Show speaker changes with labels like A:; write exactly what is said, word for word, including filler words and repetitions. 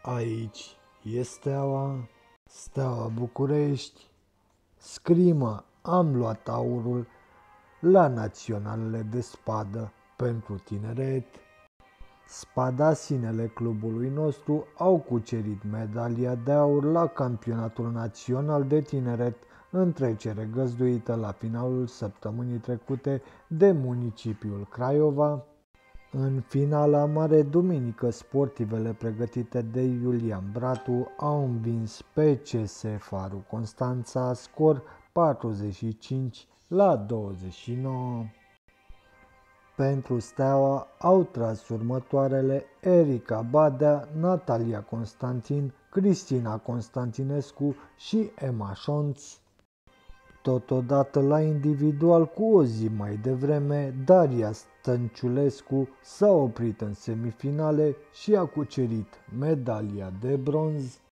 A: Aici e Steaua, Steaua București, scrimă, am luat aurul la naționalele de spadă pentru tineret. Spadasinele clubului nostru au cucerit medalia de aur la campionatul național de tineret, întrecere găzduită la finalul săptămânii trecute de municipiul Craiova. În finala mare duminică, sportivele pregătite de Iulian Bratu au învins pe C S Faru Constanța, scor patruzeci și cinci la douăzeci și nouă. Pentru Steaua au tras următoarele: Erica Badea, Natalia Constantin, Cristina Constantinescu și Emma Șonț. Totodată la individual, cu o zi mai devreme, Daria Stănciulescu s-a oprit în semifinale și a cucerit medalia de bronz.